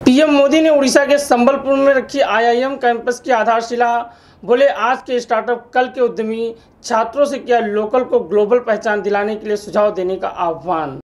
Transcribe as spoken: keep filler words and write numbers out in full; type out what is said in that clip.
PM Modi ने उड़ीसा के संबलपुर में रखी आईआईएम कैंपस की आधारशिला। बोले, आज के स्टार्टअप कल के उद्यमी। छात्रों से किया लोकल को ग्लोबल पहचान दिलाने के लिए सुझाव देने का आह्वान।